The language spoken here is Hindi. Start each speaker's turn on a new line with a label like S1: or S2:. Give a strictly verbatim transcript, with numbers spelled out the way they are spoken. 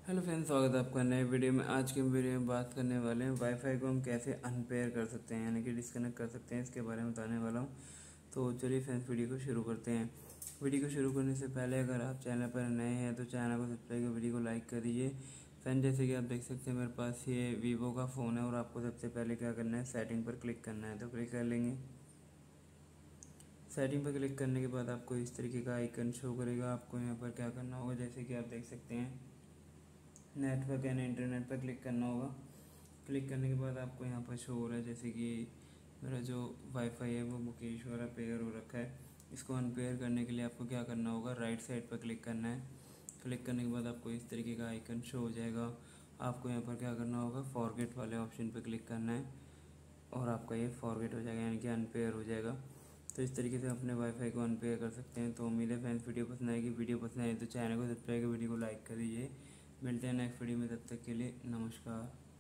S1: हेलो फ्रेंड्स, स्वागत है आपका नए वीडियो में। आज के वीडियो में बात करने वाले हैं वाईफाई को हम कैसे अनपेयर कर सकते हैं, यानी कि डिस्कनेक्ट कर सकते हैं। इसके बारे में बताने वाला हूं। तो चलिए फ्रेंड्स, वीडियो को शुरू करते हैं। वीडियो को शुरू करने से पहले अगर आप चैनल पर नए हैं तो चैनल को सब्सक्राइब कर वीडियो को लाइक कर दीजिए। फ्रेंड, जैसे कि आप देख सकते हैं मेरे पास ये वीवो का फ़ोन है और आपको सबसे पहले क्या करना है, सेटिंग पर क्लिक करना है। तो क्लिक कर लेंगे। सेटिंग पर क्लिक करने के बाद आपको इस तरीके का आइकन शो करेगा। आपको यहाँ पर क्या करना होगा, जैसे कि आप देख सकते हैं नेटवर्क एंड इंटरनेट पर क्लिक करना होगा। क्लिक करने के बाद आपको यहाँ पर शो हो रहा है जैसे कि मेरा जो वाईफाई है वो मुकेश वाला पेयर हो रखा है। इसको अनपेयर करने के लिए आपको क्या करना होगा, राइट साइड पर क्लिक करना है। क्लिक करने के बाद आपको इस तरीके का आइकन शो हो जाएगा। आपको यहाँ पर क्या करना होगा, फॉरगेट वाले ऑप्शन पर क्लिक करना है और आपका ये फॉरगेट हो जाएगा, यानी कि अनपेयर हो जाएगा। तो इस तरीके से अपने वाईफाई को अनपेयर कर सकते हैं। तो उम्मीद है फ्रेंड्स वीडियो पसंद आएगी। वीडियो पसंद आए तो चैनल को सब्सक्राइब कर वीडियो को लाइक कर दीजिए। मिलते हैं नेक्स्ट वीडियो में, तब तक के लिए नमस्कार।